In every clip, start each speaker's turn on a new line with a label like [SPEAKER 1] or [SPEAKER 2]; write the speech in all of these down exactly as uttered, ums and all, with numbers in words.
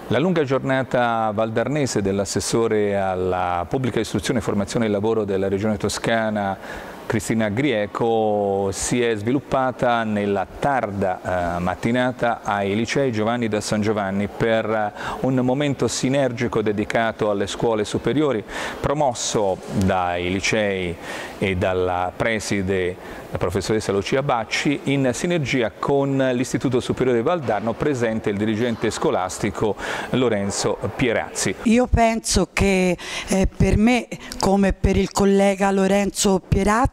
[SPEAKER 1] La lunga giornata valdarnese dell'assessore alla pubblica istruzione, formazione e lavoro della Regione Toscana Cristina Grieco si è sviluppata nella tarda eh, mattinata ai licei Giovanni da San Giovanni per un momento sinergico dedicato alle scuole superiori, promosso dai licei e dalla preside, la professoressa Lucia Bacci, in sinergia con l'Istituto Superiore Valdarno, presente il dirigente scolastico Lorenzo Pierazzi.
[SPEAKER 2] Io penso che eh, per me, come per il collega Lorenzo Pierazzi,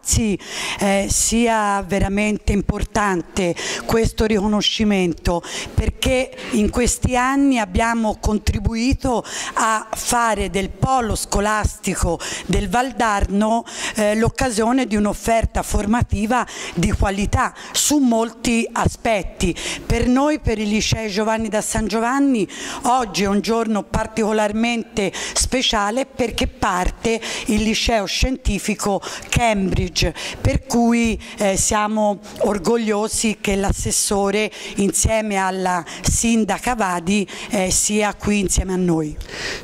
[SPEAKER 2] Eh, sia veramente importante questo riconoscimento, perché in questi anni abbiamo contribuito a fare del polo scolastico del Valdarno eh, l'occasione di un'offerta formativa di qualità su molti aspetti. Per noi, per il liceo Giovanni da San Giovanni, oggi è un giorno particolarmente speciale perché parte il liceo scientifico Cambridge, per cui eh, siamo orgogliosi che l'assessore insieme alla sindaca Vadi eh, sia qui insieme a noi.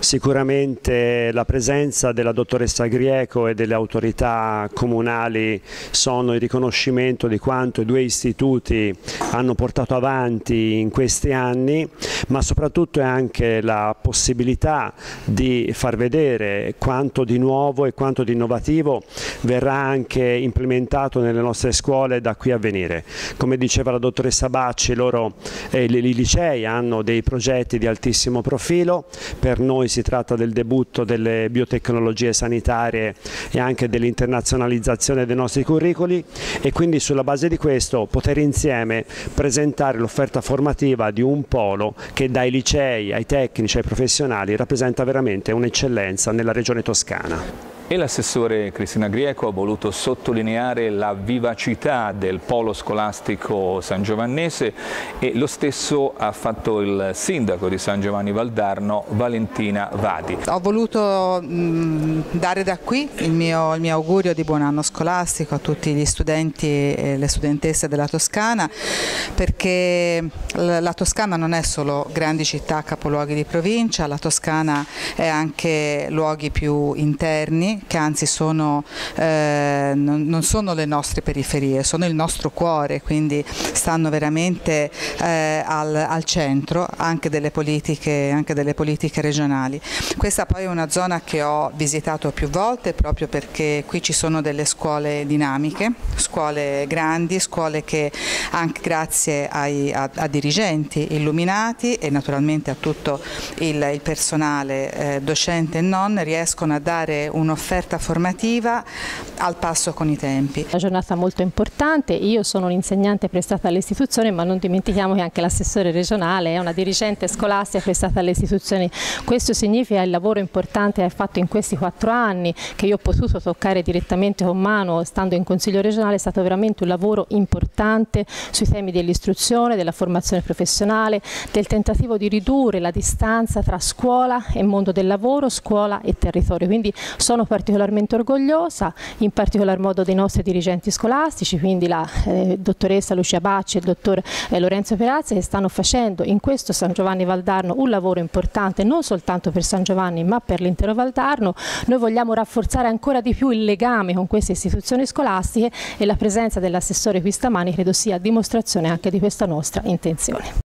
[SPEAKER 3] Sicuramente la presenza della dottoressa Grieco e delle autorità comunali sono il riconoscimento di quanto i due istituti hanno portato avanti in questi anni, ma soprattutto è anche la possibilità di far vedere quanto di nuovo e quanto di innovativo verrà anche implementato nelle nostre scuole da qui a venire. Come diceva la dottoressa Bacci, loro eh, i licei hanno dei progetti di altissimo profilo. Per noi si tratta del debutto delle biotecnologie sanitarie e anche dell'internazionalizzazione dei nostri curricoli, e quindi sulla base di questo poter insieme presentare l'offerta formativa di un polo che dai licei ai tecnici ai professionali rappresenta veramente un'eccellenza nella regione toscana.
[SPEAKER 1] E l'assessore Cristina Grieco ha voluto sottolineare la vivacità del polo scolastico sangiovannese, e lo stesso ha fatto il sindaco di San Giovanni Valdarno, Valentina Vadi.
[SPEAKER 4] Ho voluto mh, dare da qui il mio, il mio augurio di buon anno scolastico a tutti gli studenti e le studentesse della Toscana, perché la Toscana non è solo grandi città, capoluoghi di provincia, la Toscana è anche luoghi più interni, che anzi sono, eh, non, non sono le nostre periferie, sono il nostro cuore, quindi stanno veramente eh, al, al centro anche delle politiche, anche delle politiche regionali. Questa poi è una zona che ho visitato più volte, proprio perché qui ci sono delle scuole dinamiche, scuole grandi, scuole che anche grazie ai, a, a dirigenti illuminati e naturalmente a tutto il, il personale eh, docente e non, riescono a dare un'offerta offerta formativa al passo con i tempi.
[SPEAKER 5] Una giornata molto importante. Io sono un'insegnante prestata alle istituzioni, ma non dimentichiamo che anche l'assessore regionale è una dirigente scolastica prestata alle istituzioni. Questo significa il lavoro importante che hai fatto in questi quattro anni, che io ho potuto toccare direttamente con mano stando in Consiglio regionale. È stato veramente un lavoro importante sui temi dell'istruzione, della formazione professionale, del tentativo di ridurre la distanza tra scuola e mondo del lavoro, scuola e territorio. Quindi sono particolarmente orgogliosa, in particolar modo dei nostri dirigenti scolastici, quindi la eh, dottoressa Lucia Bacci e il dottor eh, Lorenzo Pierazzi, che stanno facendo in questo San Giovanni Valdarno un lavoro importante non soltanto per San Giovanni ma per l'intero Valdarno. Noi vogliamo rafforzare ancora di più il legame con queste istituzioni scolastiche, e la presenza dell'assessore qui stamani credo sia dimostrazione anche di questa nostra intenzione.